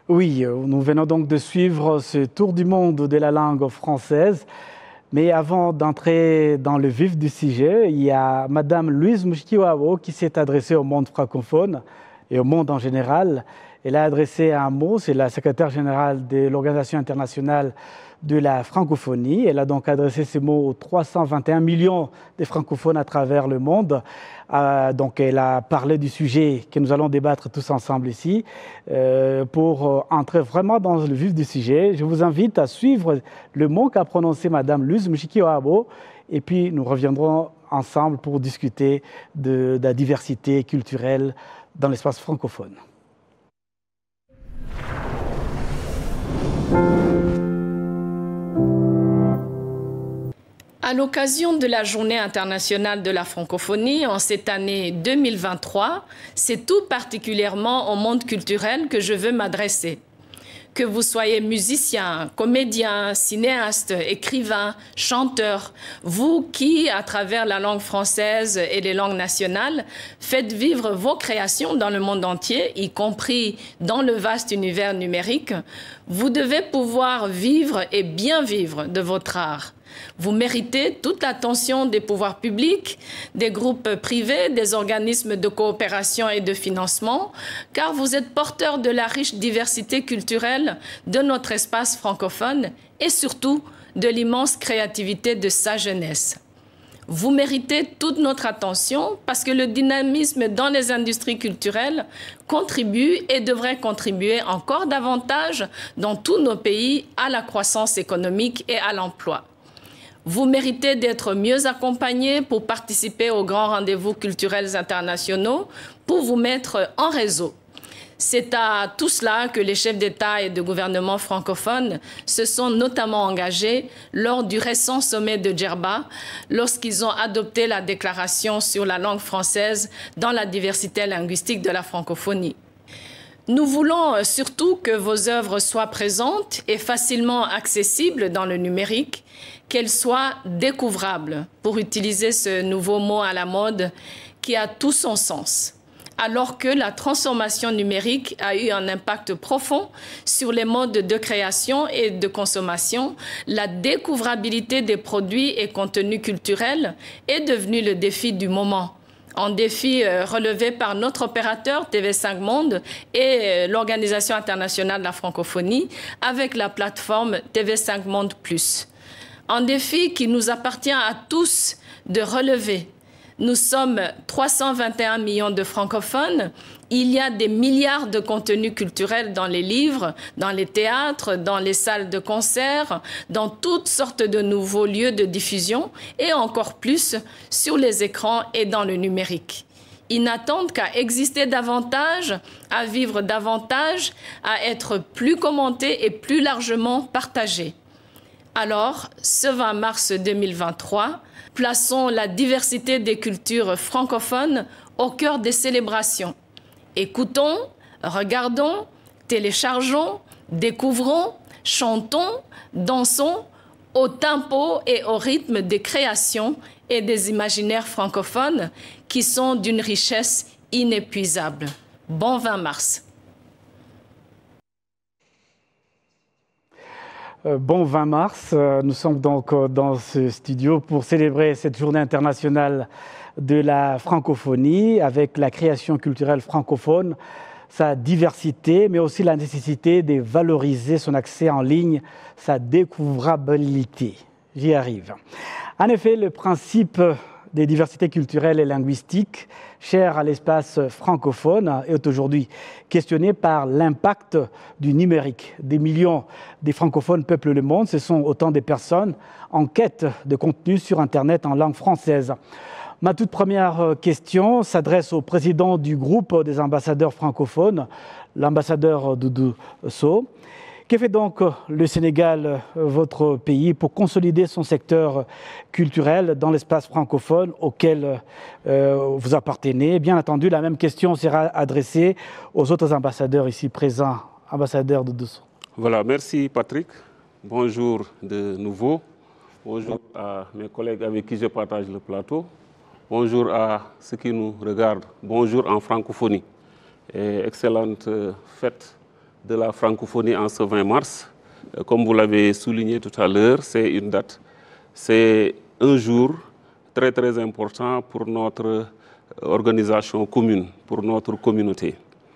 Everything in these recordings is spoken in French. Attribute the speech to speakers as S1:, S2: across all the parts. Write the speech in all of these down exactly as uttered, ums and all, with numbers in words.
S1: Oui, nous venons donc de suivre ce tour du monde de la langue française. Mais avant d'entrer dans le vif du sujet, il y a Madame Louise Mushikiwabo qui s'est adressée au monde francophone et au monde en général. Elle a adressé un mot, c'est la secrétaire générale de l'Organisation internationale de la francophonie. Elle a donc adressé ces mots aux trois cent vingt et un millions de francophones à travers le monde. Euh, donc elle a parlé du sujet que nous allons débattre tous ensemble ici. Euh, pour entrer vraiment dans le vif du sujet, je vous invite à suivre le mot qu'a prononcé Madame Louise Mushikiwabo et puis nous reviendrons ensemble pour discuter de, de la diversité culturelle dans l'espace francophone.
S2: À l'occasion de la Journée internationale de la francophonie en cette année deux mille vingt-trois, c'est tout particulièrement au monde culturel que je veux m'adresser. Que vous soyez musicien, comédien, cinéaste, écrivain, chanteur, vous qui, à travers la langue française et les langues nationales, faites vivre vos créations dans le monde entier, y compris dans le vaste univers numérique, vous devez pouvoir vivre et bien vivre de votre art. Vous méritez toute l'attention des pouvoirs publics, des groupes privés, des organismes de coopération et de financement, car vous êtes porteur de la riche diversité culturelle de notre espace francophone et surtout de l'immense créativité de sa jeunesse. Vous méritez toute notre attention parce que le dynamisme dans les industries culturelles contribue et devrait contribuer encore davantage dans tous nos pays à la croissance économique et à l'emploi. Vous méritez d'être mieux accompagnés pour participer aux grands rendez-vous culturels internationaux, pour vous mettre en réseau. C'est à tout cela que les chefs d'État et de gouvernement francophones se sont notamment engagés lors du récent sommet de Djerba, lorsqu'ils ont adopté la déclaration sur la langue française dans la diversité linguistique de la francophonie. Nous voulons surtout que vos œuvres soient présentes et facilement accessibles dans le numérique, qu'elles soient découvrables, pour utiliser ce nouveau mot à la mode qui a tout son sens. Alors que la transformation numérique a eu un impact profond sur les modes de création et de consommation, la découvrabilité des produits et contenus culturels est devenue le défi du moment. Un défi relevé par notre opérateur T V cinq Monde et l'Organisation internationale de la francophonie avec la plateforme T V cinq Monde plus. Un défi qui nous appartient à tous de relever. Nous sommes trois cent vingt et un millions de francophones. Il y a des milliards de contenus culturels dans les livres, dans les théâtres, dans les salles de concert, dans toutes sortes de nouveaux lieux de diffusion et encore plus sur les écrans et dans le numérique. Ils n'attendent qu'à exister davantage, à vivre davantage, à être plus commentés et plus largement partagés. Alors, ce vingt mars deux mille vingt-trois, plaçons la diversité des cultures francophones au cœur des célébrations. Écoutons, regardons, téléchargeons, découvrons, chantons, dansons au tempo et au rythme des créations et des imaginaires francophones qui sont d'une richesse inépuisable. Bon vingt mars.
S1: Bon vingt mars, nous sommes donc dans ce studio pour célébrer cette journée internationale de la francophonie avec la création culturelle francophone, sa diversité, mais aussi la nécessité de valoriser son accès en ligne, sa découvrabilité. J'y arrive. En effet, le principe des diversités culturelles et linguistiques, cher à l'espace francophone, est aujourd'hui questionné par l'impact du numérique. Des millions de francophones peuplent le monde. Ce sont autant de personnes en quête de contenu sur Internet en langue française. Ma toute première question s'adresse au président du groupe des ambassadeurs francophones, l'ambassadeur Doudou Sow. Que fait donc le Sénégal, votre pays, pour consolider son secteur culturel dans l'espace francophone auquel euh, vous appartenez? Bien entendu, la même question sera adressée aux autres ambassadeurs ici présents. Ambassadeur Doudou Sow.
S3: Voilà, merci Patrick. Bonjour de nouveau. Bonjour à mes collègues avec qui je partage le plateau. Bonjour à ceux qui nous regardent. Bonjour en francophonie. Et excellente fête de la francophonie en ce vingt mars. Comme vous l'avez souligné tout à l'heure, c'est une date, c'est un jour très très important pour notre organisation commune, pour notre communauté.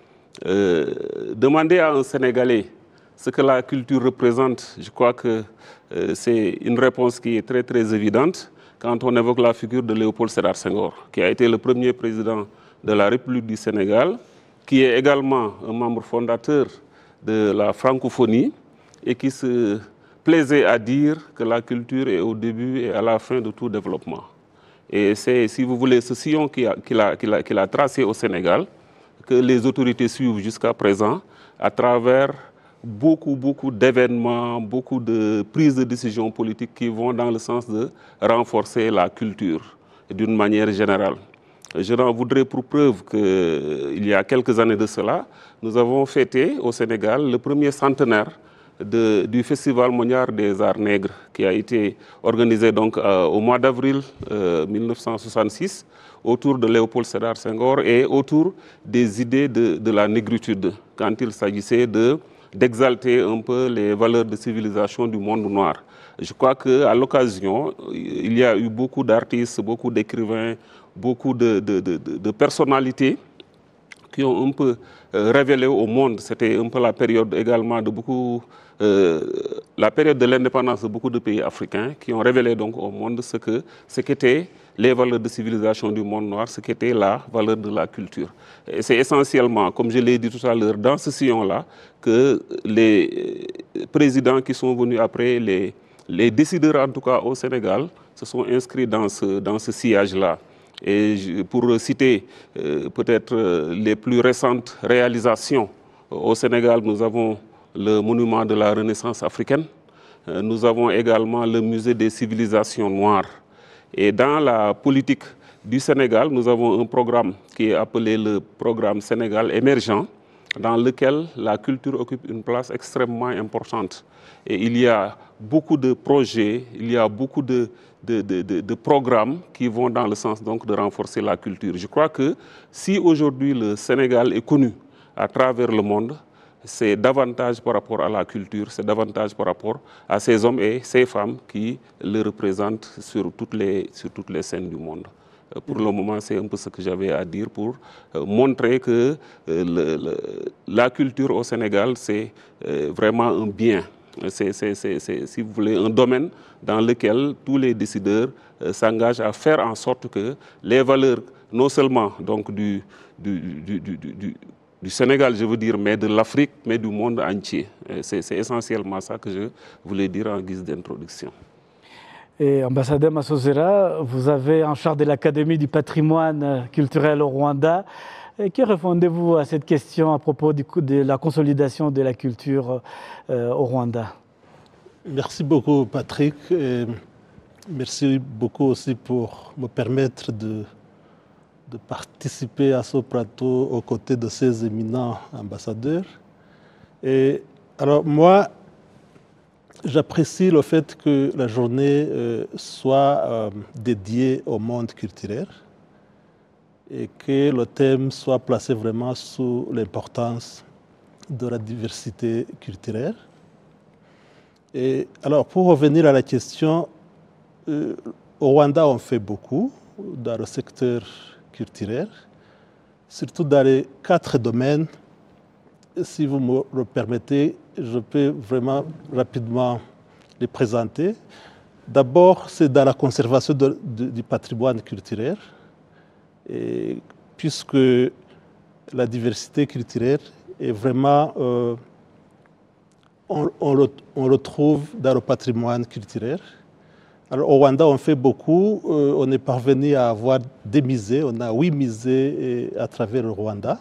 S3: Euh, demander à un Sénégalais ce que la culture représente, je crois que euh, c'est une réponse qui est très très évidente quand on évoque la figure de Léopold Sédar Senghor, qui a été le premier président de la République du Sénégal, qui est également un membre fondateur de la francophonie et qui se plaisait à dire que la culture est au début et à la fin de tout développement. Et c'est, si vous voulez, ce sillon qu'il a, qu'il a, qu'il a, qu'il a tracé au Sénégal, que les autorités suivent jusqu'à présent à travers beaucoup, beaucoup d'événements, beaucoup de prises de décisions politiques qui vont dans le sens de renforcer la culture d'une manière générale. Je n'en voudrais pour preuve qu'il y a quelques années de cela, nous avons fêté au Sénégal le premier centenaire de, du Festival mondial des arts nègres qui a été organisé donc, euh, au mois d'avril euh, mille neuf cent soixante-six autour de Léopold Sédar Senghor et autour des idées de, de la négritude quand il s'agissait de d'exalter un peu les valeurs de civilisation du monde noir. Je crois qu'à l'occasion, il y a eu beaucoup d'artistes, beaucoup d'écrivains, beaucoup de, de, de, de personnalités qui ont un peu euh, révélé au monde, c'était un peu la période également de beaucoup, euh, la période de l'indépendance de beaucoup de pays africains, qui ont révélé donc au monde ce que, ce qu'étaient les valeurs de civilisation du monde noir, ce qu'était la valeur de la culture. Et c'est essentiellement, comme je l'ai dit tout à l'heure, dans ce sillon-là, que les présidents qui sont venus après, les, les décideurs en tout cas au Sénégal, se sont inscrits dans ce, dans ce sillage-là. Et pour citer euh, peut-être euh, les plus récentes réalisations, au Sénégal, nous avons le monument de la Renaissance africaine, euh, nous avons également le musée des civilisations noires. Et dans la politique du Sénégal, nous avons un programme qui est appelé le programme Sénégal émergent, dans lequel la culture occupe une place extrêmement importante. Et il y a beaucoup de projets, il y a beaucoup de, de, de, de, de programmes qui vont dans le sens donc de renforcer la culture. Je crois que si aujourd'hui le Sénégal est connu à travers le monde, c'est davantage par rapport à la culture, c'est davantage par rapport à ces hommes et ces femmes qui le représentent sur toutes les, sur toutes les scènes du monde. Pour le moment, c'est un peu ce que j'avais à dire pour montrer que le, le, la culture au Sénégal, c'est vraiment un bien. C'est, c'est, c'est, c'est, si vous voulez, un domaine dans lequel tous les décideurs s'engagent à faire en sorte que les valeurs, non seulement donc du, du, du, du, du du Sénégal, je veux dire, mais de l'Afrique, mais du monde entier. C'est, c'est essentiellement ça que je voulais dire en guise d'introduction.
S1: Et ambassadeur Masozera, vous avez en charge de l'Académie du patrimoine culturel au Rwanda. Et que répondez-vous à cette question à propos du coup de la consolidation de la culture euh, au Rwanda?
S4: Merci beaucoup, Patrick. Et merci beaucoup aussi pour me permettre de de participer à ce plateau aux côtés de ces éminents ambassadeurs. Et alors moi, j'apprécie le fait que la journée euh, soit euh, dédiée au monde culturel et que le thème soit placé vraiment sous l'importance de la diversité culturelle. Et alors pour revenir à la question, euh, au Rwanda on fait beaucoup dans le secteur culturel, surtout dans les quatre domaines. Si vous me le permettez, je peux vraiment rapidement les présenter. D'abord, c'est dans la conservation de, de, du patrimoine culturel, et puisque la diversité culturelle est vraiment, euh, on, on, le, on le trouve dans le patrimoine culturel. Alors, au Rwanda, on fait beaucoup. Euh, on est parvenu à avoir des musées. On a huit musées et, à travers le Rwanda,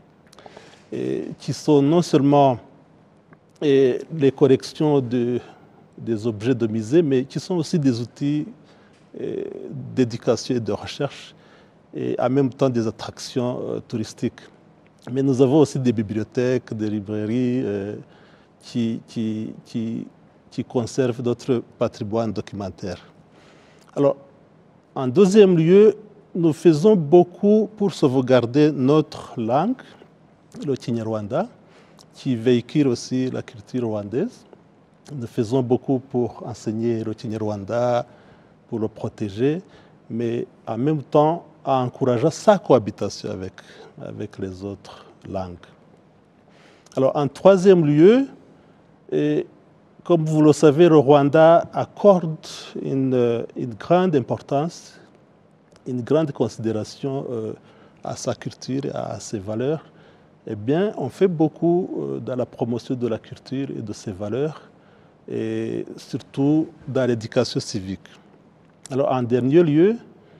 S4: et, qui sont non seulement et, les collections de, des objets de musée, mais qui sont aussi des outils et, d'éducation et de recherche, et en même temps des attractions euh, touristiques. Mais nous avons aussi des bibliothèques, des librairies euh, qui, qui, qui qui conservent notre patrimoine documentaire. Alors, en deuxième lieu, nous faisons beaucoup pour sauvegarder notre langue, le Kinyarwanda, qui véhicule aussi la culture rwandaise. Nous faisons beaucoup pour enseigner le Kinyarwanda, pour le protéger, mais en même temps en encourageant sa cohabitation avec, avec les autres langues. Alors, en troisième lieu, et comme vous le savez, le Rwanda accorde une, une grande importance, une grande considération euh, à sa culture et à ses valeurs. Eh bien, on fait beaucoup euh, dans la promotion de la culture et de ses valeurs, et surtout dans l'éducation civique. Alors, en dernier lieu,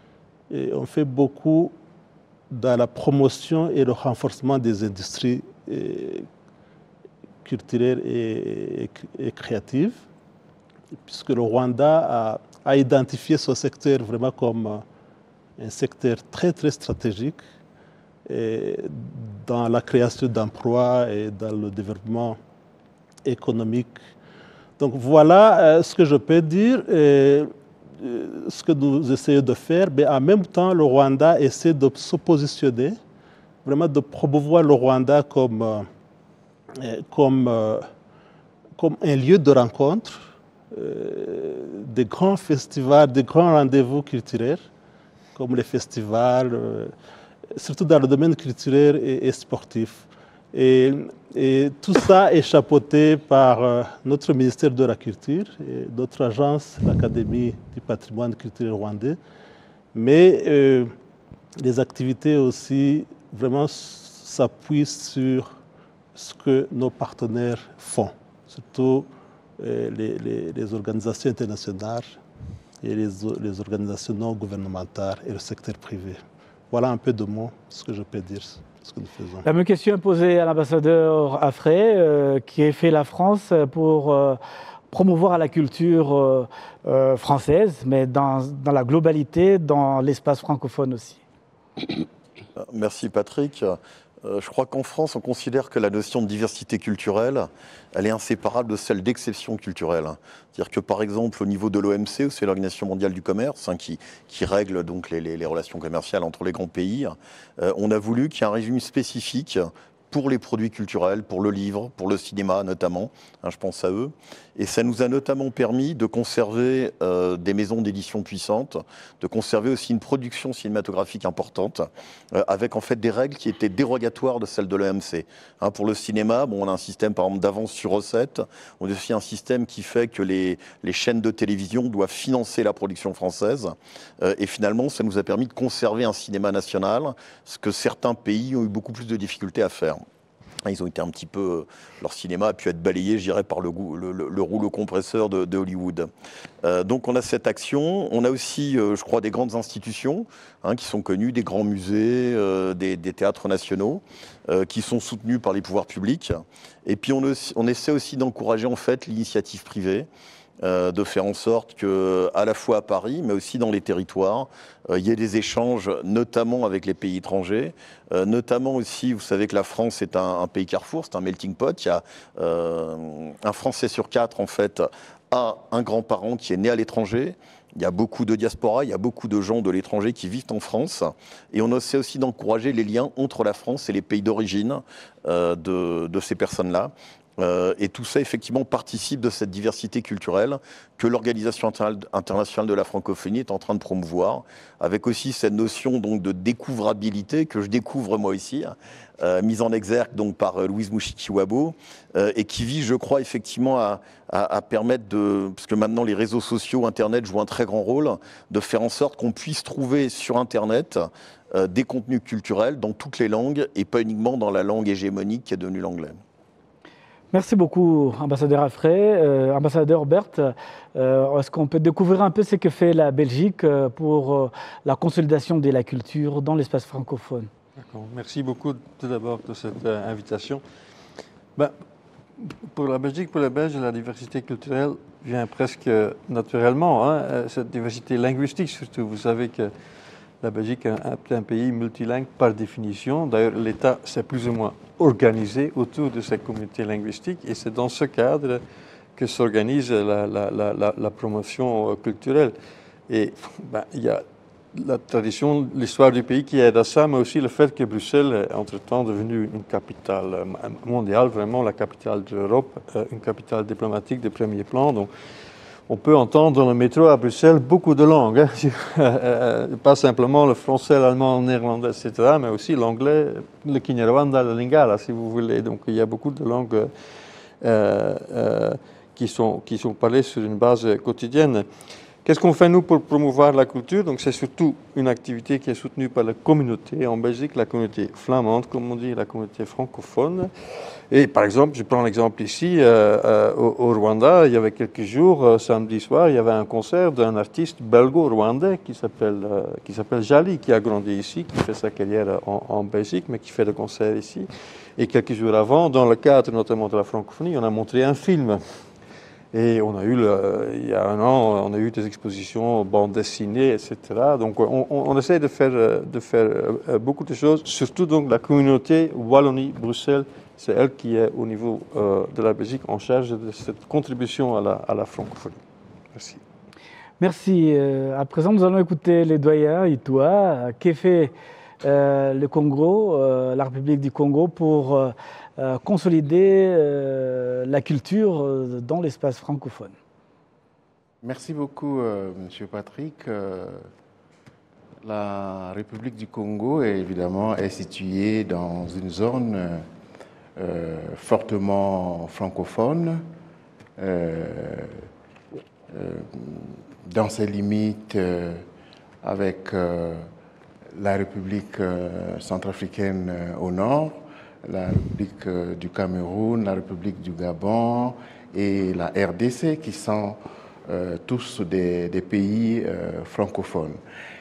S4: et on fait beaucoup dans la promotion et le renforcement des industries et, culturelles et, et, et créatives, puisque le Rwanda a, a identifié ce secteur vraiment comme un secteur très, très stratégique et dans la création d'emplois et dans le développement économique. Donc voilà euh, ce que je peux dire. Et, ce que nous essayons de faire, mais en même temps, le Rwanda essaie de se positionner, vraiment de promouvoir le Rwanda comme, euh, comme, euh, comme un lieu de rencontre, euh, des grands festivals, des grands rendez-vous culturels, comme les festivals, euh, surtout dans le domaine culturel et, et sportif. Et, et tout ça est chapeauté par euh, notre ministère de la Culture et notre agence, l'Académie du patrimoine culturel rwandais. Mais euh, les activités aussi vraiment s'appuient sur ce que nos partenaires font, surtout euh, les, les, les organisations internationales et les, les organisations non gouvernementales et le secteur privé. Voilà un peu de mots ce que je peux dire. Ce que nous faisons.
S1: La même question posée à l'ambassadeur Affray, euh, qui a fait la France pour euh, promouvoir la culture euh, euh, française, mais dans, dans la globalité, dans l'espace francophone aussi.
S5: Merci Patrick. Euh, je crois qu'en France, on considère que la notion de diversité culturelle, elle est inséparable de celle d'exception culturelle. C'est-à-dire que par exemple, au niveau de l'O M C, c'est l'Organisation mondiale du commerce, hein, qui, qui règle donc les, les, les relations commerciales entre les grands pays, euh, on a voulu qu'il y ait un régime spécifique pour les produits culturels, pour le livre, pour le cinéma notamment, hein, je pense à eux. Et ça nous a notamment permis de conserver euh, des maisons d'édition puissantes, de conserver aussi une production cinématographique importante, euh, avec en fait des règles qui étaient dérogatoires de celles de l'O M C. Hein, pour le cinéma, bon, on a un système par exemple d'avance sur recette, on a aussi un système qui fait que les, les chaînes de télévision doivent financer la production française. Euh, et finalement, ça nous a permis de conserver un cinéma national, ce que certains pays ont eu beaucoup plus de difficultés à faire. Ils ont été un petit peu, leur cinéma a pu être balayé, je dirais, par le, le, le rouleau compresseur de, de Hollywood. Euh, donc on a cette action. On a aussi, euh, je crois, des grandes institutions hein, qui sont connues, des grands musées, euh, des, des théâtres nationaux, euh, qui sont soutenus par les pouvoirs publics. Et puis on, on essaie aussi d'encourager en fait l'initiative privée. Euh, de faire en sorte que, à la fois à Paris, mais aussi dans les territoires, euh, il y ait des échanges, notamment avec les pays étrangers, euh, notamment aussi, vous savez que la France est un, un pays carrefour, c'est un melting pot. Il y a euh, un Français sur quatre, en fait, a un grand-parent qui est né à l'étranger. Il y a beaucoup de diaspora, il y a beaucoup de gens de l'étranger qui vivent en France. Et on essaie aussi d'encourager les liens entre la France et les pays d'origine euh, de, de ces personnes-là. Euh, et tout ça, effectivement, participe de cette diversité culturelle que l'Organisation internationale de la francophonie est en train de promouvoir, avec aussi cette notion donc, de découvrabilité que je découvre moi ici, euh, mise en exergue donc, par Louise Mushikiwabo, euh, et qui vise, je crois, effectivement à, à, à permettre de, parce que maintenant les réseaux sociaux, Internet jouent un très grand rôle, de faire en sorte qu'on puisse trouver sur Internet euh, des contenus culturels dans toutes les langues et pas uniquement dans la langue hégémonique qui est devenue l'anglais.
S1: Merci beaucoup, ambassadeur Affray. Euh, ambassadeur Berthe, euh, est-ce qu'on peut découvrir un peu ce que fait la Belgique pour euh, la consolidation de la culture dans l'espace francophone?
S6: D'accord. Merci beaucoup tout d'abord de cette euh, invitation. Ben, pour la Belgique, pour les Belges, la diversité culturelle vient presque naturellement. Hein, cette diversité linguistique surtout. Vous savez que la Belgique est un pays multilingue par définition. D'ailleurs, l'État s'est plus ou moins organisé autour de cette communauté linguistique et c'est dans ce cadre que s'organise la, la, la, la promotion culturelle. Et ben, il y a la tradition, l'histoire du pays qui aide à ça, mais aussi le fait que Bruxelles est entre-temps devenue une capitale mondiale, vraiment la capitale de l'Europe, une capitale diplomatique de premier plan. Donc, on peut entendre dans le métro à Bruxelles beaucoup de langues, hein. Pas simplement le français, l'allemand, le néerlandais, et cetera, mais aussi l'anglais, le Kinyarwanda, le Lingala, si vous voulez. Donc il y a beaucoup de langues euh, euh, qui sont, qui sont parlées sur une base quotidienne. Qu'est-ce qu'on fait, nous, pour promouvoir la culture? Donc, c'est surtout une activité qui est soutenue par la communauté en Belgique, la communauté flamande, comme on dit, la communauté francophone. Et par exemple, je prends l'exemple ici, euh, euh, au, au Rwanda, il y avait quelques jours, euh, samedi soir, il y avait un concert d'un artiste belgo-rwandais qui s'appelle euh, qui s'appelle Jali, qui a grandi ici, qui fait sa carrière en, en Belgique, mais qui fait des concerts ici. Et quelques jours avant, dans le cadre notamment de la francophonie, on a montré un film. Et on a eu, le, il y a un an, on a eu des expositions, bandes dessinées, et cetera. Donc on, on, on essaie de faire, de faire beaucoup de choses, surtout donc la communauté Wallonie-Bruxelles, c'est elle qui est au niveau euh, de la Belgique en charge de cette contribution à la, à la francophonie. Merci.
S1: Merci. Euh, à présent, nous allons écouter les doyens et toi. Qu'est fait euh, le Congo, euh, la République du Congo, pour euh, Euh, consolider euh, la culture euh, dans l'espace francophone?
S7: Merci beaucoup, euh, Monsieur Patrick. Euh, la République du Congo est évidemment est située dans une zone euh, fortement francophone. Euh, euh, dans ses limites euh, avec euh, la République euh, centrafricaine euh, au nord, la République euh, du Cameroun, la République du Gabon et la R D C qui sont euh, tous des, des pays euh, francophones.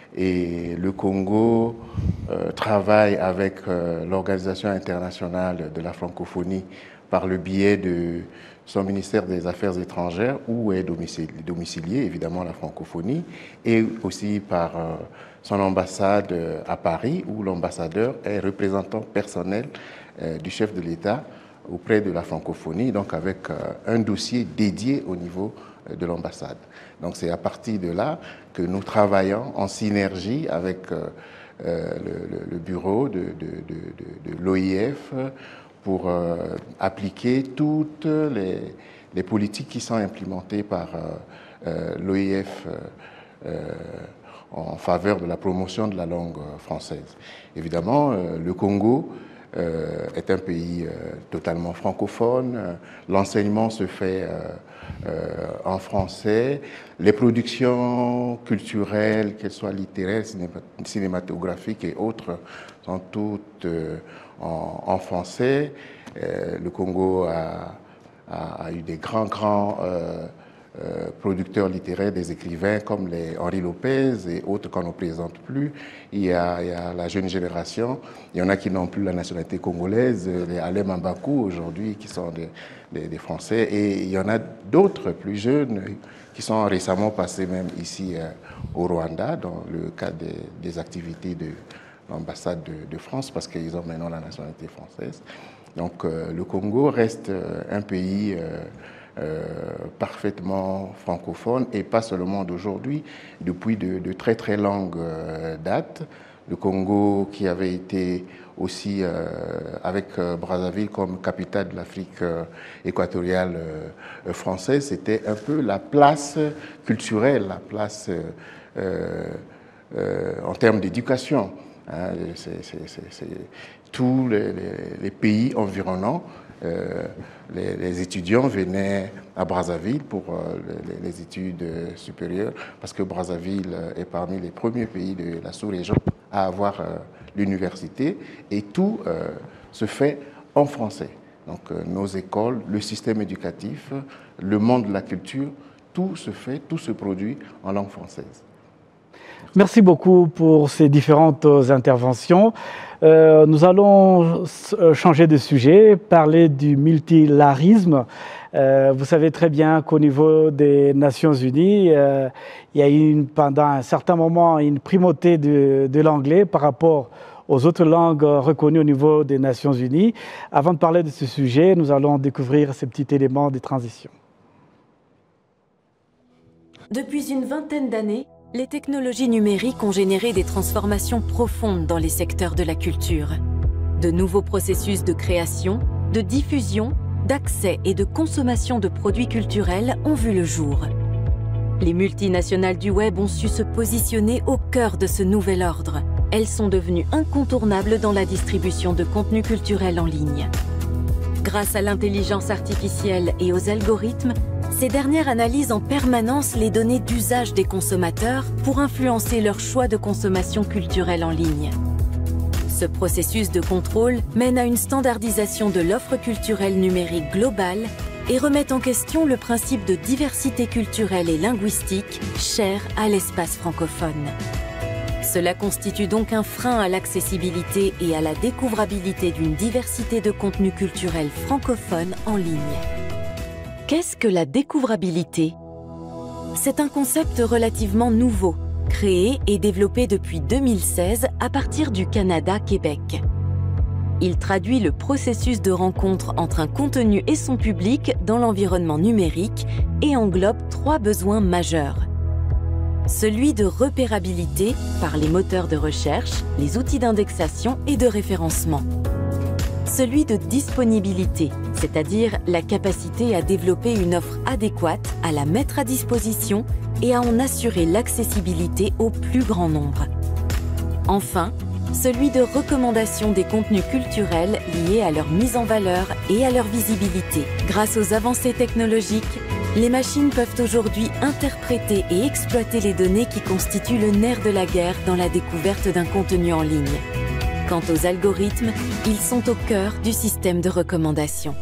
S7: Et le Congo euh, travaille avec euh, l'Organisation internationale de la francophonie par le biais de son ministère des Affaires étrangères où est domiciliée évidemment la francophonie et aussi par euh, son ambassade à Paris où l'ambassadeur est représentant personnel euh, du chef de l'État auprès de la francophonie, donc avec euh, un dossier dédié au niveau euh, de l'ambassade. Donc c'est à partir de là que nous travaillons en synergie avec euh, euh, le, le, le bureau de, de, de, de, de l'O I F pour euh, appliquer toutes les, les politiques qui sont implémentées par euh, euh, l'O I F euh, euh, en faveur de la promotion de la langue française. Évidemment, euh, le Congo euh, est un pays euh, totalement francophone. L'enseignement se fait euh, euh, en français. Les productions culturelles, qu'elles soient littéraires, cinématographiques et autres, sont toutes euh, en, en français. Euh, le Congo a, a, a eu des grands, grands euh, Euh, producteurs littéraires, des écrivains comme les Henri Lopez et autres qu'on ne présente plus. Il y, a, il y a la jeune génération, il y en a qui n'ont plus la nationalité congolaise, les Alain Mambakou aujourd'hui qui sont des, des, des Français, et il y en a d'autres plus jeunes qui sont récemment passés même ici euh, au Rwanda dans le cadre des, des activités de l'ambassade de, de France parce qu'ils ont maintenant la nationalité française. Donc euh, le Congo reste euh, un pays euh, Euh, parfaitement francophone et pas seulement d'aujourd'hui, depuis de, de très très longues euh, dates. Le Congo qui avait été aussi euh, avec euh, Brazzaville comme capitale de l'Afrique euh, équatoriale euh, française, c'était un peu la place culturelle, la place euh, euh, en termes d'éducation. Hein, c'est tous les, les, les pays environnants. Euh, les, les étudiants venaient à Brazzaville pour euh, les, les études supérieures parce que Brazzaville est parmi les premiers pays de la sous-région à avoir euh, l'université et tout euh, se fait en français. Donc euh, nos écoles, le système éducatif, le monde de la culture, tout se fait, tout se produit en langue française.
S1: Merci beaucoup pour ces différentes interventions. Euh, nous allons changer de sujet, parler du multilarisme. Euh, vous savez très bien qu'au niveau des Nations Unies, euh, il y a eu pendant un certain moment une primauté de, de l'anglais par rapport aux autres langues reconnues au niveau des Nations Unies. Avant de parler de ce sujet, nous allons découvrir ces petits éléments de transition.
S8: Depuis une vingtaine d'années, Les technologies numériques ont généré des transformations profondes dans les secteurs de la culture. De nouveaux processus de création, de diffusion, d'accès et de consommation de produits culturels ont vu le jour. Les multinationales du web ont su se positionner au cœur de ce nouvel ordre. Elles sont devenues incontournables dans la distribution de contenus culturels en ligne. Grâce à l'intelligence artificielle et aux algorithmes, ces dernières analysent en permanence les données d'usage des consommateurs pour influencer leur choix de consommation culturelle en ligne. Ce processus de contrôle mène à une standardisation de l'offre culturelle numérique globale et remet en question le principe de diversité culturelle et linguistique cher à l'espace francophone. Cela constitue donc un frein à l'accessibilité et à la découvrabilité d'une diversité de contenus culturels francophones en ligne. Qu'est-ce que la découvrabilité? C'est un concept relativement nouveau, créé et développé depuis deux mille seize à partir du Canada-Québec. Il traduit le processus de rencontre entre un contenu et son public dans l'environnement numérique et englobe trois besoins majeurs. Celui de repérabilité par les moteurs de recherche, les outils d'indexation et de référencement. Celui de disponibilité, c'est-à-dire la capacité à développer une offre adéquate, à la mettre à disposition et à en assurer l'accessibilité au plus grand nombre. Enfin, celui de recommandation des contenus culturels liés à leur mise en valeur et à leur visibilité. Grâce aux avancées technologiques, les machines peuvent aujourd'hui interpréter et exploiter les données qui constituent le nerf de la guerre dans la découverte d'un contenu en ligne. Quant aux algorithmes, ils sont au cœur du système de recommandation.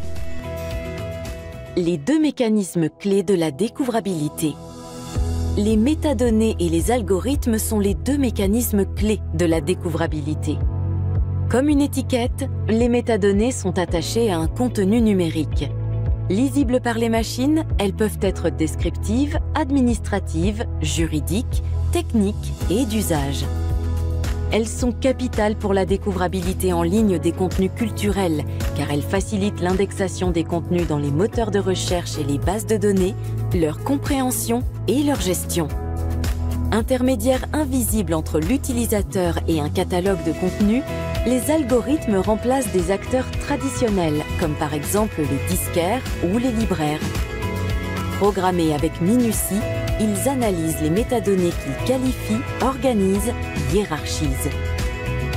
S8: Les deux mécanismes clés de la découvrabilité. Les métadonnées et les algorithmes sont les deux mécanismes clés de la découvrabilité. Comme une étiquette, les métadonnées sont attachées à un contenu numérique. Lisibles par les machines, elles peuvent être descriptives, administratives, juridiques, techniques et d'usage. Elles sont capitales pour la découvrabilité en ligne des contenus culturels, car elles facilitent l'indexation des contenus dans les moteurs de recherche et les bases de données, leur compréhension et leur gestion. Intermédiaires invisibles entre l'utilisateur et un catalogue de contenus, les algorithmes remplacent des acteurs traditionnels, comme par exemple les disquaires ou les libraires. Programmés avec minutie, ils analysent les métadonnées qu'ils qualifient, organisent, hiérarchisent. L'objectif ?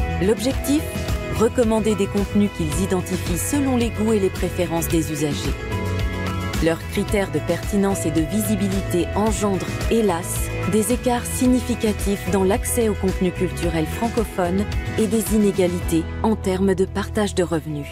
S8: Recommander des contenus qu'ils identifient selon les goûts et les préférences des usagers. Leurs critères de pertinence et de visibilité engendrent, hélas, des écarts significatifs dans l'accès aux contenus culturels francophones et des inégalités en termes de partage de revenus.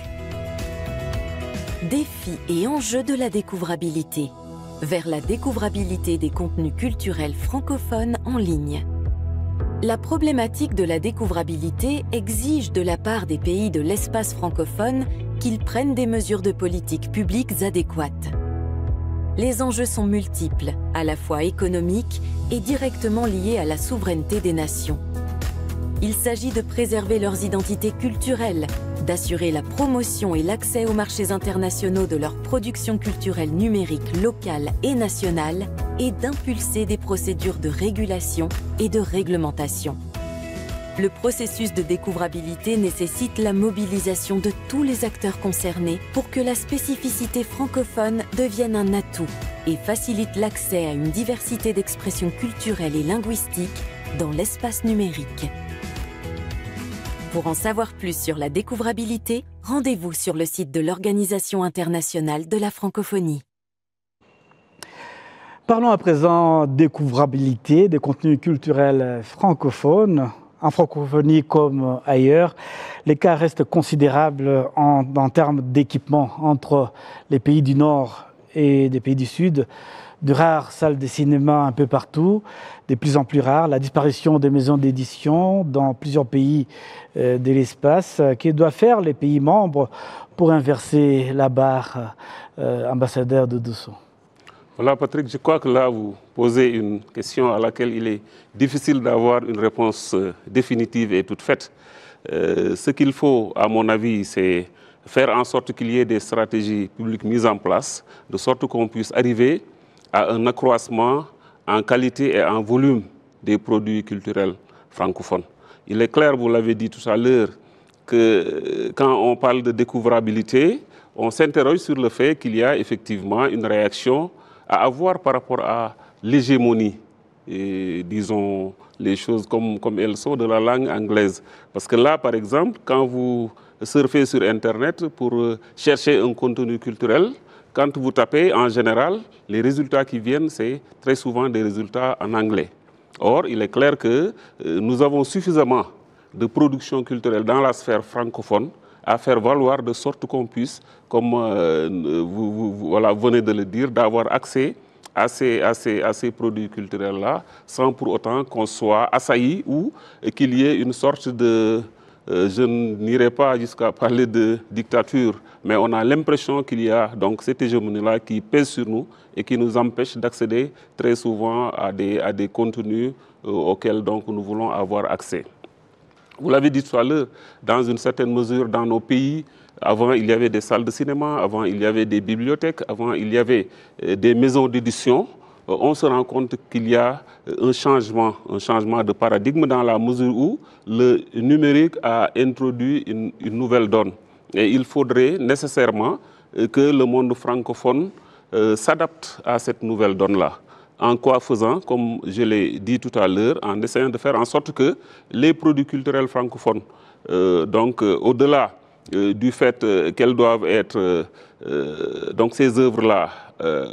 S8: Défis et enjeux de la découvrabilité. Vers la découvrabilité des contenus culturels francophones en ligne. La problématique de la découvrabilité exige de la part des pays de l'espace francophone qu'ils prennent des mesures de politique publiques adéquates. Les enjeux sont multiples, à la fois économiques et directement liés à la souveraineté des nations. Il s'agit de préserver leurs identités culturelles, d'assurer la promotion et l'accès aux marchés internationaux de leurs productions culturelles numériques locales et nationales et d'impulser des procédures de régulation et de réglementation. Le processus de découvrabilité nécessite la mobilisation de tous les acteurs concernés pour que la spécificité francophone devienne un atout et facilite l'accès à une diversité d'expressions culturelles et linguistiques dans l'espace numérique. Pour en savoir plus sur la découvrabilité, rendez-vous sur le site de l'Organisation internationale de la francophonie.
S1: Parlons à présent découvrabilité des contenus culturels francophones. En francophonie comme ailleurs, l'écart reste considérable en, en termes d'équipement entre les pays du Nord et des pays du Sud. De rares salles de cinéma un peu partout, de plus en plus rares, la disparition des maisons d'édition dans plusieurs pays euh, de l'espace. Euh, que doivent faire les pays membres pour inverser la barre, euh, ambassadeur de Dosso?
S3: Voilà, Patrick, je crois que là, vous posez une question à laquelle il est difficile d'avoir une réponse euh, définitive et toute faite. Euh, ce qu'il faut, à mon avis, c'est faire en sorte qu'il y ait des stratégies publiques mises en place, de sorte qu'on puisse arriver à un accroissement en qualité et en volume des produits culturels francophones. Il est clair, vous l'avez dit tout à l'heure, que quand on parle de découvrabilité, on s'interroge sur le fait qu'il y a effectivement une réaction à avoir par rapport à l'hégémonie, et disons les choses comme, comme elles sont de la langue anglaise. Parce que là, par exemple, quand vous surfez sur Internet pour chercher un contenu culturel, quand vous tapez, en général, les résultats qui viennent, c'est très souvent des résultats en anglais. Or, il est clair que euh, nous avons suffisamment de production culturelle dans la sphère francophone à faire valoir de sorte qu'on puisse, comme euh, vous, vous, vous voilà, venez de le dire, d'avoir accès à ces, à ces, à ces produits culturels-là, sans pour autant qu'on soit assailli ou qu'il y ait une sorte de... Euh, je n'irai pas jusqu'à parler de dictature, mais on a l'impression qu'il y a donc cette hégémonie-là qui pèse sur nous et qui nous empêche d'accéder très souvent à des, à des contenus euh, auxquels donc, nous voulons avoir accès. Vous l'avez dit tout à l'heure, dans une certaine mesure, dans nos pays, avant il y avait des salles de cinéma, avant il y avait des bibliothèques, avant il y avait euh, des maisons d'édition. Euh, on se rend compte qu'il y a un changement, un changement de paradigme dans la mesure où le numérique a introduit une, une nouvelle donne. Et il faudrait nécessairement euh, que le monde francophone euh, s'adapte à cette nouvelle donne-là. En quoi faisant, comme je l'ai dit tout à l'heure, en essayant de faire en sorte que les produits culturels francophones, euh, donc euh, au-delà euh, du fait euh, qu'elles doivent être, euh, euh, donc ces œuvres-là, euh,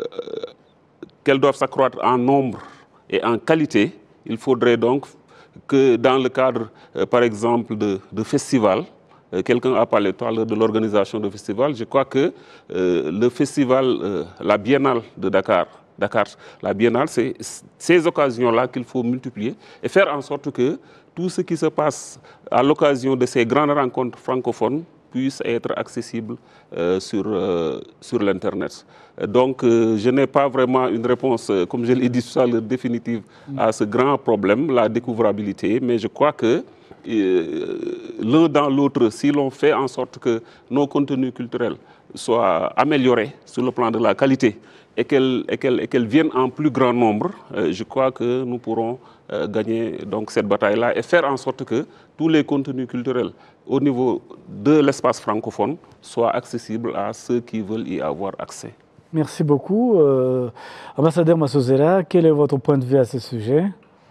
S3: qu'elles doivent s'accroître en nombre et en qualité, il faudrait donc que dans le cadre, euh, par exemple, de, de festivals, euh, quelqu'un a parlé tout à l'heure de l'organisation de festivals, je crois que euh, le festival, euh, la Biennale de Dakar, Dakar. La Biennale, c'est ces occasions-là qu'il faut multiplier et faire en sorte que tout ce qui se passe à l'occasion de ces grandes rencontres francophones puisse être accessible euh, sur, euh, sur l'Internet. Donc, euh, je n'ai pas vraiment une réponse, euh, comme je l'ai dit tout à l'heure, définitive à ce grand problème, la découvrabilité, mais je crois que euh, l'un dans l'autre, si l'on fait en sorte que nos contenus culturels soient améliorés sur le plan de la qualité, et qu'elles qu'elles, qu'elles viennent en plus grand nombre, euh, je crois que nous pourrons euh, gagner donc, cette bataille-là et faire en sorte que tous les contenus culturels au niveau de l'espace francophone soient accessibles à ceux qui veulent y avoir accès.
S1: Merci beaucoup. Euh, ambassadeur Masozera, quel est votre point de vue à ce sujet?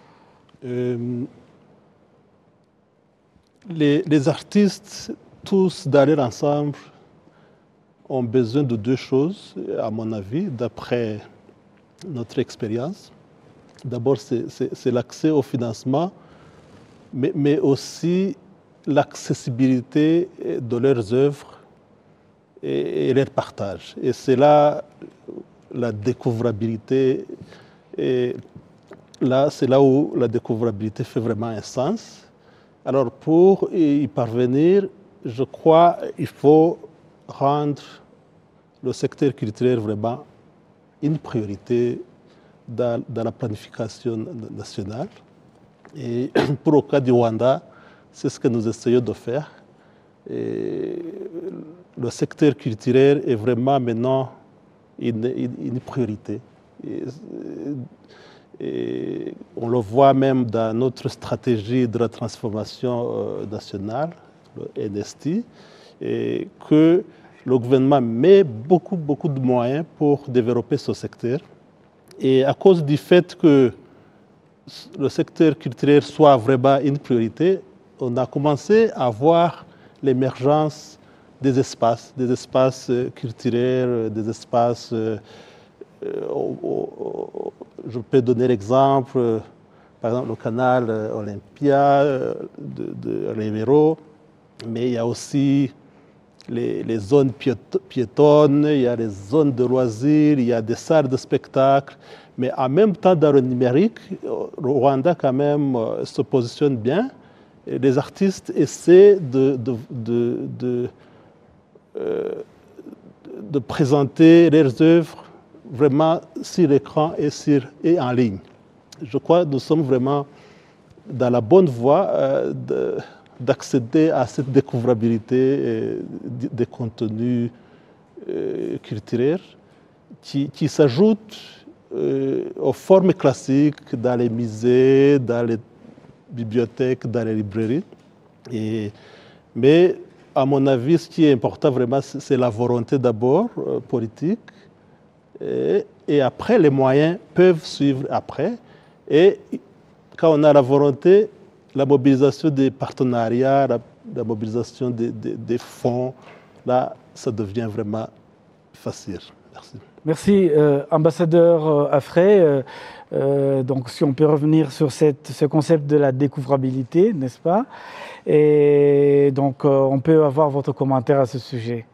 S4: euh, les, les artistes, tous d'aller ensemble, ont besoin de deux choses, à mon avis, d'après notre expérience. D'abord, c'est l'accès au financement, mais, mais aussi l'accessibilité de leurs œuvres et, et leur partage. Et c'est là la découvrabilité, et là, c'est là où la découvrabilité fait vraiment un sens. Alors, pour y parvenir, je crois qu'il faut rendre le secteur culturel vraiment une priorité dans, dans la planification nationale. Et pour le cas du Rwanda, c'est ce que nous essayons de faire. Et le secteur culturel est vraiment maintenant une, une, une priorité. Et, et on le voit même dans notre stratégie de la transformation nationale, le N S T, et que le gouvernement met beaucoup, beaucoup de moyens pour développer ce secteur. Et à cause du fait que le secteur culturel soit vraiment une priorité, on a commencé à voir l'émergence des espaces, des espaces culturels, des espaces... Euh, euh, je peux donner l'exemple, par exemple, le canal Olympia de, de Révéro, mais il y a aussi les, les zones piétonnes, il y a les zones de loisirs, il y a des salles de spectacle. Mais en même temps, dans le numérique, le Rwanda quand même se positionne bien. Et les artistes essaient de, de, de, de, euh, de présenter leurs œuvres vraiment sur l'écran et, sur, et en ligne. Je crois que nous sommes vraiment dans la bonne voie euh, de, d'accéder à cette découvrabilité euh, des contenus euh, culturels qui, qui s'ajoutent euh, aux formes classiques dans les musées, dans les bibliothèques, dans les librairies. Et, mais à mon avis, ce qui est important vraiment, c'est la volonté d'abord euh, politique. Et, et après, les moyens peuvent suivre après. Et quand on a la volonté, la mobilisation des partenariats, la, la mobilisation des, des, des fonds, là, ça devient vraiment facile. Merci.
S1: Merci, euh, ambassadeur euh, Affray. Euh, euh, donc, si on peut revenir sur cette, ce concept de la découvrabilité, n'est-ce pas? Et donc, euh, on peut avoir votre commentaire à ce sujet.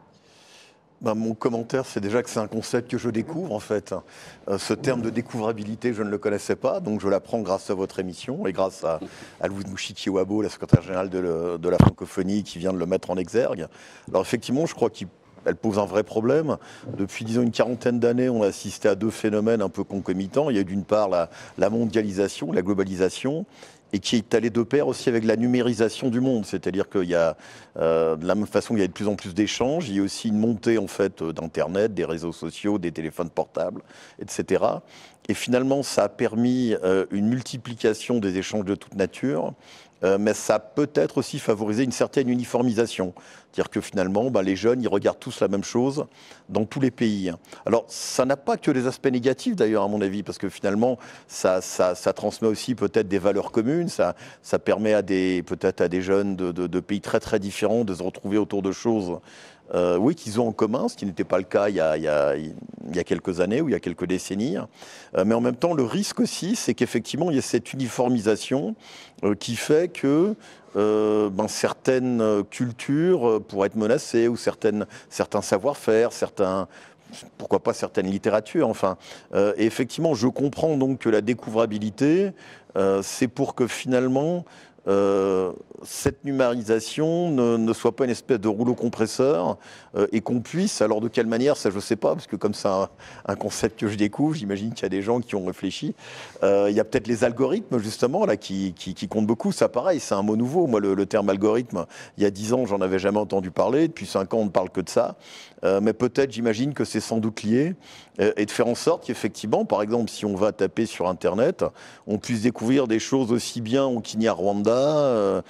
S5: Ben, mon commentaire, c'est déjà que c'est un concept que je découvre, en fait. Euh, ce terme de découvrabilité, je ne le connaissais pas, donc je l'apprends grâce à votre émission et grâce à, à Louise Mouchikiwabo, la secrétaire générale de, le, de la francophonie, qui vient de le mettre en exergue. Alors, effectivement, je crois qu'elle pose un vrai problème. Depuis, disons, une quarantaine d'années, on a assisté à deux phénomènes un peu concomitants. Il y a d'une part la, la mondialisation, la globalisation, et qui est allé de pair aussi avec la numérisation du monde. C'est-à-dire qu'il y a, euh, de la même façon, il y a de plus en plus d'échanges, il y a aussi une montée en fait d'Internet, des réseaux sociaux, des téléphones portables, et cetera. Et finalement, ça a permis euh, une multiplication des échanges de toute nature, euh, mais ça a peut-être aussi favorisé une certaine uniformisation. C'est-à-dire que finalement, bah, les jeunes, ils regardent tous la même chose dans tous les pays. Alors, ça n'a pas que des aspects négatifs, d'ailleurs, à mon avis, parce que finalement, ça, ça, ça transmet aussi peut-être des valeurs communes, ça, ça permet à des, peut-être à des jeunes de, de, de pays très très différents de se retrouver autour de choses Euh, oui, qu'ils ont en commun, ce qui n'était pas le cas il y a, il y a, il y a quelques années ou il y a quelques décennies. Euh, mais en même temps, le risque aussi, c'est qu'effectivement, il y a cette uniformisation euh, qui fait que euh, ben, certaines cultures pourraient être menacées ou certaines, certains savoir-faire, certains... pourquoi pas certaines littératures, enfin. Euh, et effectivement, je comprends donc que la découvrabilité, euh, c'est pour que finalement... Euh, cette numérisation ne, ne soit pas une espèce de rouleau compresseur euh, et qu'on puisse, alors de quelle manière, ça je ne sais pas, parce que comme c'est un, un concept que je découvre, j'imagine qu'il y a des gens qui ont réfléchi. Euh, il y a peut-être les algorithmes justement là qui, qui, qui comptent beaucoup. Ça pareil, c'est un mot nouveau. Moi le, le terme algorithme, il y a dix ans j'en avais jamais entendu parler, depuis cinq ans on ne parle que de ça. Euh, mais peut-être, j'imagine que c'est sans doute lié, euh, et de faire en sorte qu'effectivement, par exemple, si on va taper sur Internet, on puisse découvrir des choses aussi bien en Kinyarwanda euh,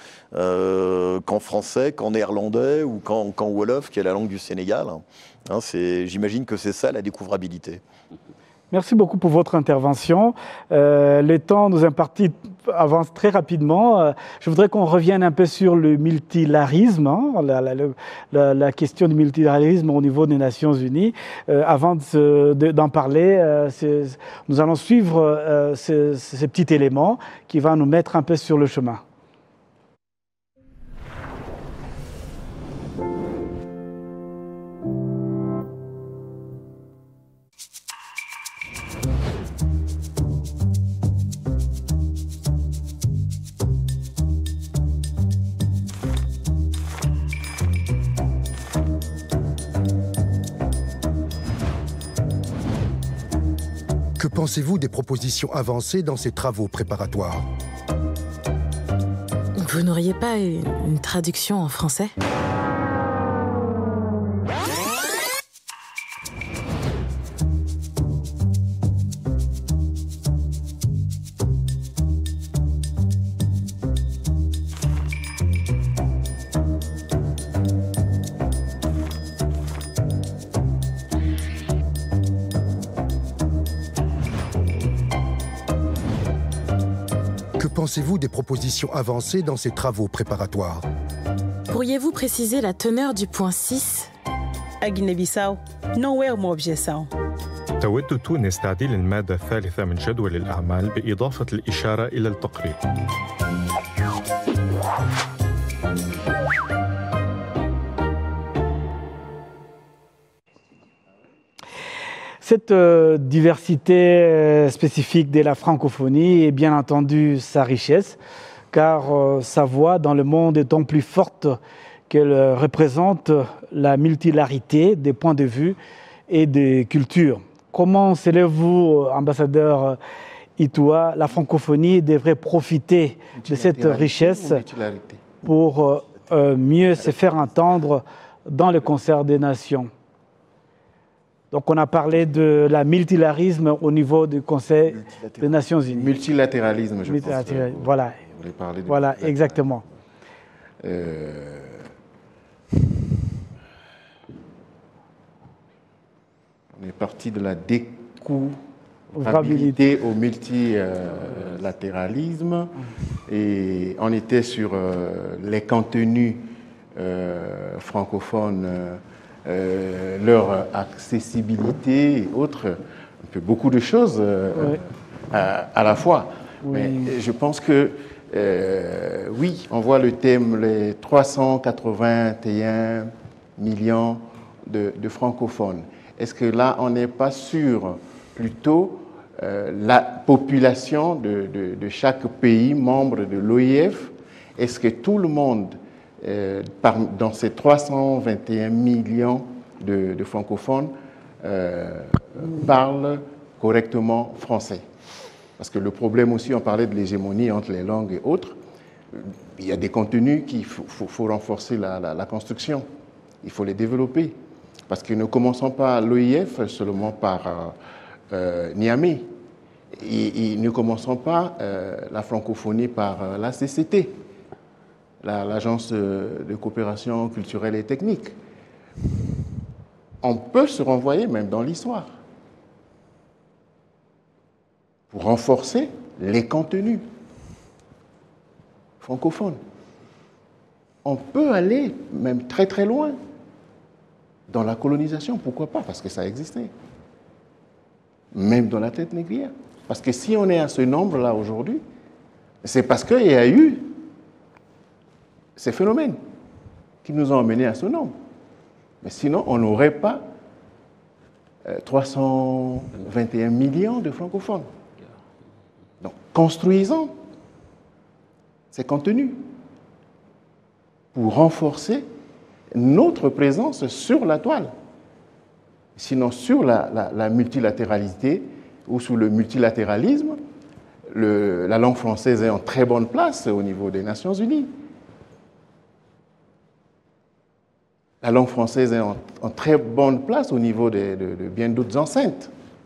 S5: euh, qu'en français, qu'en néerlandais ou qu'en, qu'en wolof, qui est la langue du Sénégal. Hein, c'est, j'imagine que c'est ça la découvrabilité.
S1: Merci beaucoup pour votre intervention. Euh, le temps nous imparti avance très rapidement. Euh, je voudrais qu'on revienne un peu sur le multilarisme, hein, la, la, la, la question du multilarisme au niveau des Nations Unies. Euh, avant de, de, d'en parler, euh, nous allons suivre euh, ce, ce petit élément qui va nous mettre un peu sur le chemin.
S9: Que pensez-vous des propositions avancées dans ces travaux préparatoires?
S10: Vous n'auriez pas une, une traduction en français?
S9: Que pensez-vous des propositions avancées dans ces travaux préparatoires?
S10: Pourriez-vous préciser la teneur du point six?
S11: Guinée-Bissau, nowhere ما objeção.
S12: تود تونس تعديل المادة الثالثة من جدول الأعمال بإضافة الإشارة إلى التقريب.
S1: Cette euh, diversité euh, spécifique de la francophonie est bien entendu sa richesse, car euh, sa voix dans le monde est tant plus forte qu'elle euh, représente la multilarité des points de vue et des cultures. Comment selon-vous, ambassadeur Itoua, la francophonie devrait profiter de cette richesse pour euh, mieux se faire entendre dans le concert des nations? Donc on a parlé de la multilarisme au niveau du Conseil des Nations Unies.
S7: Multilatéralisme, je
S1: Multilatéral,
S7: pense.
S1: Voilà,
S7: Vous voulez parler de
S1: voilà exactement.
S7: Euh... On est parti de la découvrabilité au multilatéralisme et on était sur euh, les contenus euh, francophones, euh, leur accessibilité et autres, un peu beaucoup de choses euh, oui. à, à la fois. Oui. Mais je pense que euh, oui, on voit le thème, les trois cent quatre-vingt-et-un millions de, de francophones. Est-ce que là, on n'est pas sur plutôt euh, la population de, de, de chaque pays membre de l'O I F? Est-ce que tout le monde, euh, par, dans ces trois cent vingt et un millions de, de francophones, euh, parle correctement français? Parce que le problème aussi, on parlait de l'hégémonie entre les langues et autres. Il y a des contenus qu'il faut, faut, faut renforcer la, la, la construction. Il faut les développer. Parce que ne commençons pas l'O I F seulement par euh, euh, Niamey. Et, et ne commençons pas euh, la francophonie par euh, la C C T, l'Agence la, de coopération culturelle et technique. On peut se renvoyer même dans l'histoire pour renforcer les contenus francophones. On peut aller même très très loin. Dans la colonisation, pourquoi pas? Parce que ça existait. Même dans la tête négrière. Parce que si on est à ce nombre-là aujourd'hui, c'est parce qu'il y a eu ces phénomènes qui nous ont amenés à ce nombre. Mais sinon, on n'aurait pas euh, trois cent vingt et un millions de francophones. Donc, construisons ces contenus pour renforcer notre présence sur la toile. Sinon, sur la, la, la multilatéralité ou sous le multilatéralisme, le, la langue française est en très bonne place au niveau des Nations Unies. La langue française est en, en très bonne place au niveau de, de, de bien d'autres enceintes.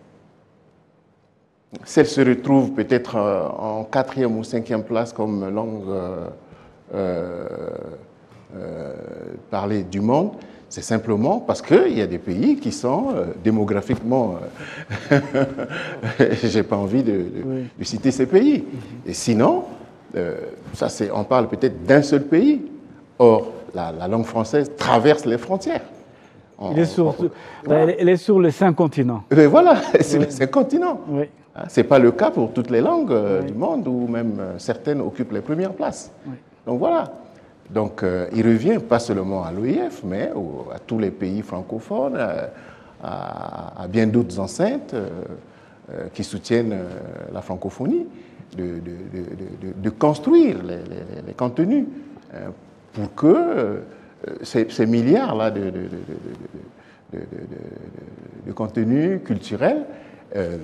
S7: Celle se retrouve peut-être en quatrième ou cinquième place comme langue euh, euh, Euh, parler du monde, c'est simplement parce qu'il y a des pays qui sont euh, démographiquement... Euh, j'ai pas envie de, de, oui. de citer ces pays. Et sinon, euh, ça c'est, on parle peut-être d'un seul pays. Or, la, la langue française traverse les frontières. On,
S1: elle, est sur,
S7: on,
S1: voilà. elle est sur les cinq continents.
S7: Et voilà, c'est oui. les cinq continents.
S1: Oui.
S7: Ce n'est pas le cas pour toutes les langues euh, oui. du monde, où même euh, certaines occupent les premières places. Oui. Donc voilà. Donc, euh, il revient pas seulement à l'O I F, mais au, à tous les pays francophones, euh, à, à bien d'autres enceintes euh, euh, qui soutiennent euh, la francophonie, de, de, de, de, de construire les, les, les contenus euh, pour que euh, ces, ces milliards-là de, de, de, de, de, de contenus culturels euh,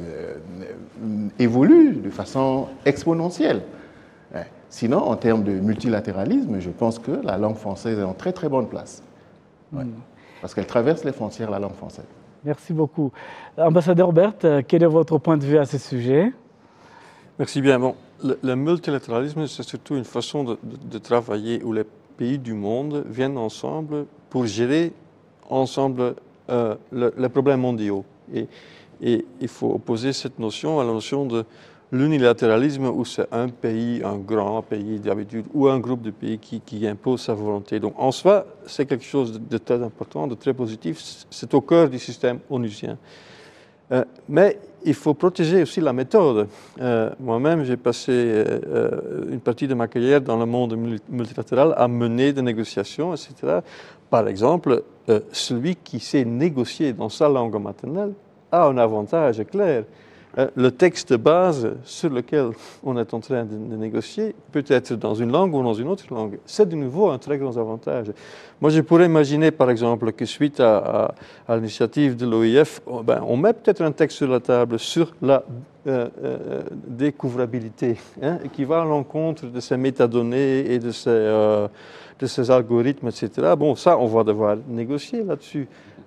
S7: évoluent de façon exponentielle. Sinon, en termes de multilatéralisme, je pense que la langue française est en très très bonne place. Ouais. Mmh. Parce qu'elle traverse les frontières, la langue française.
S1: Merci beaucoup. Ambassadeur Berthe, quel est votre point de vue à ce sujet?
S6: Merci bien. Bon, le, le multilatéralisme, c'est surtout une façon de, de, de travailler où les pays du monde viennent ensemble pour gérer ensemble euh, le, les problèmes mondiaux. Et, et il faut opposer cette notion à la notion de l'unilatéralisme où c'est un pays, un grand pays d'habitude, ou un groupe de pays qui, qui impose sa volonté. Donc en soi, c'est quelque chose de, de très important, de très positif. C'est au cœur du système onusien. Euh, mais il faut protéger aussi la méthode. Euh, moi-même, j'ai passé euh, une partie de ma carrière dans le monde multilatéral à mener des négociations, et cetera. Par exemple, euh, celui qui sait négocier dans sa langue maternelle a un avantage clair. Le texte de base sur lequel on est en train de, de négocier peut être dans une langue ou dans une autre langue. C'est de nouveau un très grand avantage. Moi, je pourrais imaginer, par exemple, que suite à, à, à l'initiative de l'O I F, ben, on met peut-être un texte sur la table sur la euh, euh, découvrabilité, hein, qui va à l'encontre de ces métadonnées et de ces, euh, de ces algorithmes, et cetera. Bon, ça, on va devoir négocier là-dessus.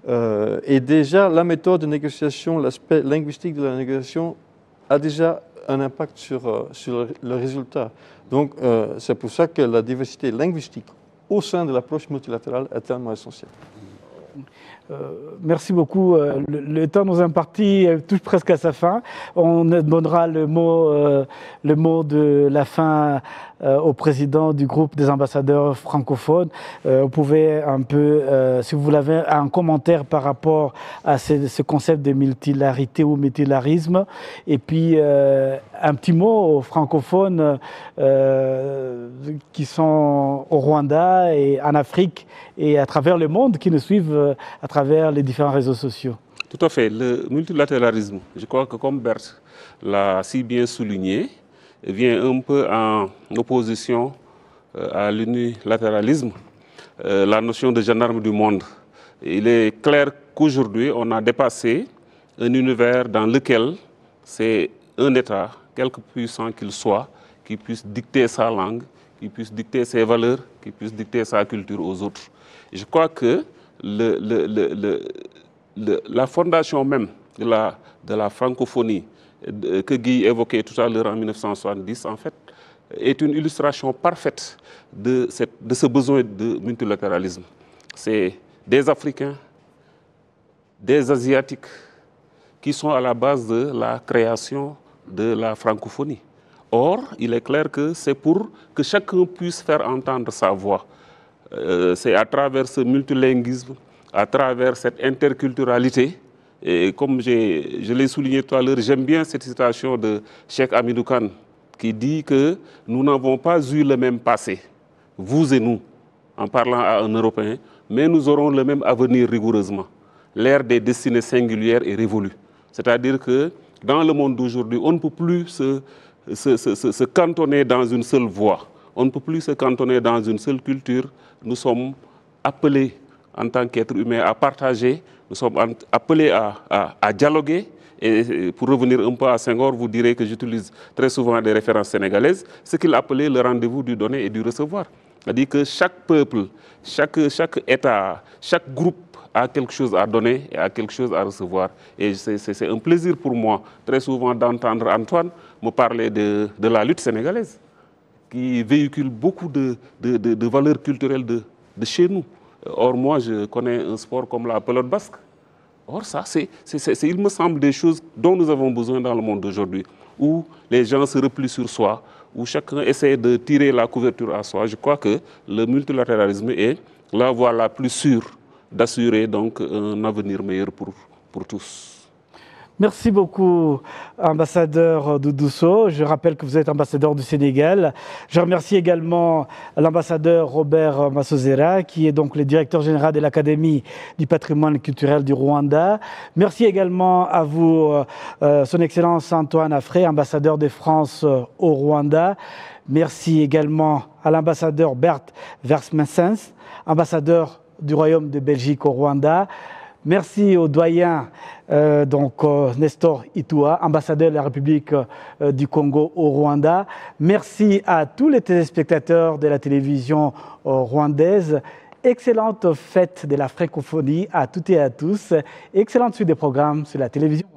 S6: Euh, et déjà, la méthode de négociation, l'aspect linguistique de la négociation a déjà un impact sur, euh, sur le résultat. Donc, euh, c'est pour ça que la diversité linguistique au sein de l'approche multilatérale est tellement essentielle.
S1: Euh, merci beaucoup. Euh, le, le temps nous imparti euh, touche presque à sa fin. On donnera le mot, euh, le mot de la fin euh, au président du groupe des ambassadeurs francophones. Euh, vous pouvez un peu, euh, si vous avez un commentaire par rapport à ce, ce concept de multilarité ou multilarisme, et puis euh, un petit mot aux francophones euh, qui sont au Rwanda et en Afrique et à travers le monde, qui nous suivent à travers les différents réseaux sociaux.
S3: Tout à fait. Le multilatéralisme, je crois que comme Berthe l'a si bien souligné, vient un peu en opposition à l'unilatéralisme, euh, la notion de gendarme du monde. Il est clair qu'aujourd'hui, on a dépassé un univers dans lequel c'est un État, quelque puissant qu'il soit, qui puisse dicter sa langue, qui puisse dicter ses valeurs, qui puisse dicter sa culture aux autres. Je crois que le, le, le, le, le, la fondation même de la, de la francophonie de, que Guy évoquait tout à l'heure en mille neuf cent soixante-dix, en fait, est une illustration parfaite de, cette, de ce besoin de multilatéralisme. C'est des Africains, des Asiatiques qui sont à la base de la création de la francophonie. Or, il est clair que c'est pour que chacun puisse faire entendre sa voix. Euh, c'est à travers ce multilinguisme, à travers cette interculturalité, et comme je l'ai souligné tout à l'heure, j'aime bien cette citation de Cheikh Hamidou Kane qui dit que nous n'avons pas eu le même passé, vous et nous, en parlant à un Européen, mais nous aurons le même avenir rigoureusement. L'ère des destinées singulières est révolue. C'est-à-dire que dans le monde d'aujourd'hui, on ne peut plus se, se, se, se cantonner dans une seule voie. On ne peut plus se cantonner dans une seule culture. Nous sommes appelés en tant qu'êtres humains à partager, nous sommes appelés à, à, à dialoguer. Et pour revenir un peu à Senghor, vous direz que j'utilise très souvent des références sénégalaises, ce qu'il appelait le rendez-vous du donner et du recevoir. C'est-à-dire que chaque peuple, chaque, chaque État, chaque groupe a quelque chose à donner et a quelque chose à recevoir. Et c'est un plaisir pour moi, très souvent, d'entendre Antoine me parler de, de la lutte sénégalaise, qui véhicule beaucoup de, de, de, de valeurs culturelles de, de chez nous. Or, moi, je connais un sport comme la pelote basque. Or, ça, c'est, il me semble, des choses dont nous avons besoin dans le monde d'aujourd'hui, où les gens se replient sur soi, où chacun essaie de tirer la couverture à soi. Je crois que le multilatéralisme est la voie la plus sûre d'assurer donc un avenir meilleur pour, pour tous.
S1: Merci beaucoup, ambassadeur Doudou Sow. Je rappelle que vous êtes ambassadeur du Sénégal. Je remercie également l'ambassadeur Robert Masozera, qui est donc le directeur général de l'Académie du patrimoine culturel du Rwanda. Merci également à vous, euh, Son Excellence Antoine Affray, ambassadeur de France au Rwanda. Merci également à l'ambassadeur Bert Versmessens, ambassadeur du Royaume de Belgique au Rwanda. Merci au doyen euh, donc, euh, Nestor Itoua, ambassadeur de la République euh, du Congo au Rwanda. Merci à tous les téléspectateurs de la télévision euh, rwandaise. Excellente fête de la francophonie à toutes et à tous. Excellente suite des programmes sur la télévision.